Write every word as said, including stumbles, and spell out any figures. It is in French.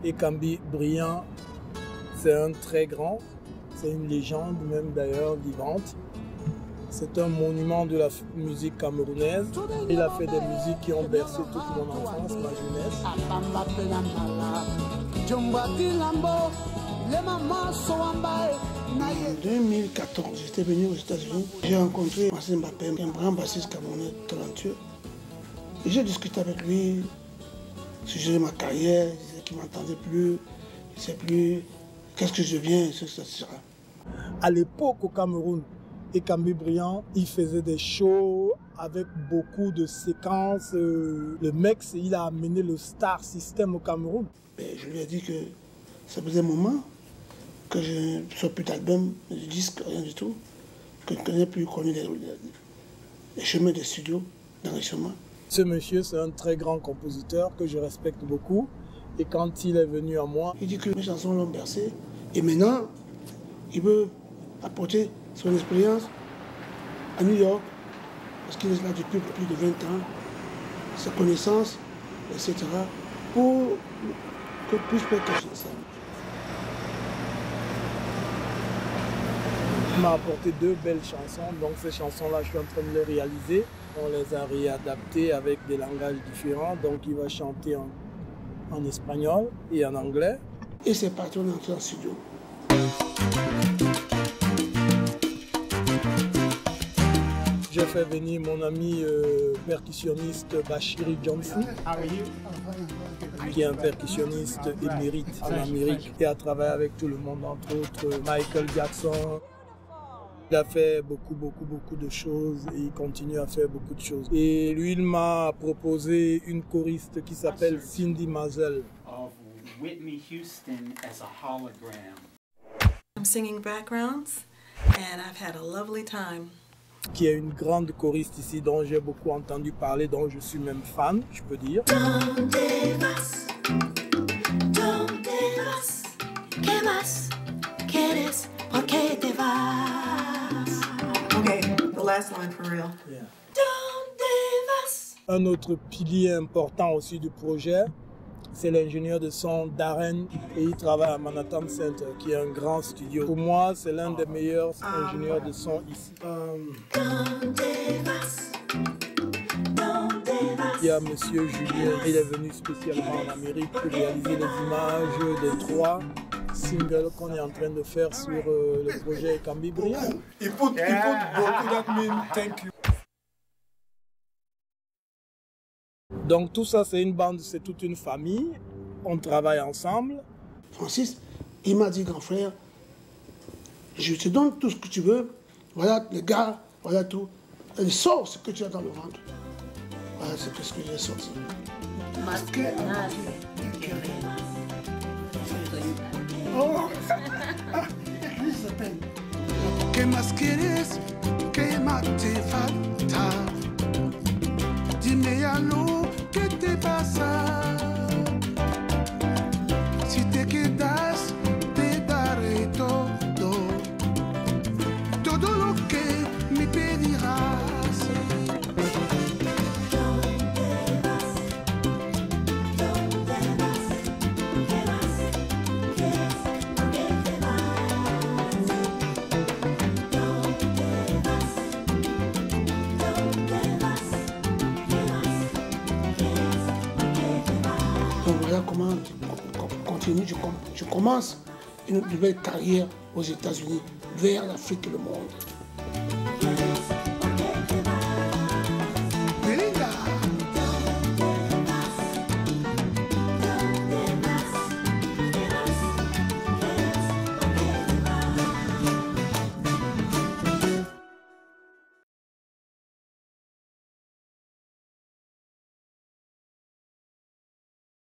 Ekambi Briand, c'est un très grand, c'est une légende même d'ailleurs vivante. C'est un monument de la musique camerounaise. Il a fait des musiques qui ont bercé toute mon enfance, ma jeunesse. En deux mille quatorze, j'étais venu aux États-Unis. J'ai rencontré Marcel Mbappé, un grand bassiste camerounais talentueux. Et j'ai discuté avec lui sur ma carrière. Il disait qu'il ne m'entendait plus, il ne sait plus qu'est-ce que je viens, et cetera. À l'époque, au Cameroun, Ekambi Briand, il faisait des shows avec beaucoup de séquences. Le mec, il a amené le star system au Cameroun. Et je lui ai dit que ça faisait un moment que je ne sois plus d'album, de disque, rien du tout, que je n'ai plus connu les, les chemins des studios d'enregistrement. Ce monsieur, c'est un très grand compositeur que je respecte beaucoup. Et quand il est venu à moi, il dit que mes chansons l'ont bercé. Et maintenant, il veut apporter son expérience à New York, parce qu'il est là depuis plus de vingt ans, sa connaissance, et cetera, pour que puisse faire quelque chose. Il m'a apporté deux belles chansons, donc ces chansons-là, je suis en train de les réaliser. On les a réadaptées avec des langages différents, donc il va chanter en, en espagnol et en anglais. Et c'est parti, on est entré en studio. J'ai fait venir mon ami euh, percussionniste Bashiri Johnson, qui est un percussionniste émérite en Amérique et a travaillé avec tout le monde, entre autres Michael Jackson. Il a fait beaucoup, beaucoup, beaucoup de choses et il continue à faire beaucoup de choses. Et lui, il m'a proposé une choriste qui s'appelle Cindy Mazel. Whitney Houston as a hologram. I'm singing backgrounds and I've had a lovely time. Qui est une grande choriste ici dont j'ai beaucoup entendu parler, dont je suis même fan, je peux dire. ¿Dónde vas? ¿Dónde vas? ¿Qué más quieres? ¿Por qué te vas? Okay, the last line for real. Yeah. ¿Dónde vas? Un autre pilier important aussi du projet, c'est l'ingénieur de son Darren et il travaille à Manhattan Center, qui est un grand studio. Pour moi, c'est l'un des meilleurs ingénieurs de son ici. Um, il y a Monsieur Julien, il est venu spécialement en Amérique pour réaliser les images des trois singles qu'on est en train de faire sur euh, le projet Ekambi Briand. Il put, he put beaucoup d'admin, thank you. Donc tout ça, c'est une bande, c'est toute une famille. On travaille ensemble. Francis, il m'a dit, grand frère, je te donne tout ce que tu veux. Voilà les gars, voilà tout. Et sors ce que tu as dans le ventre. Voilà, c'est tout ce que j'ai sorti. Masque, oh, ah, comment ça s'appelle? Que más quieres, que más te falta. Dime algo, ¿qué te pasa? Si te quedas, te daré todo, todo lo que me pedirás. ¿dónde vas? ¿Dónde vas? ¿Qué más quieres? ¿Por qué te vas? ¿Dónde vas? ¿Dónde vas? Donc voilà comment tu continues, tu, tu commences une nouvelle carrière aux États-Unis, vers l'Afrique et le monde.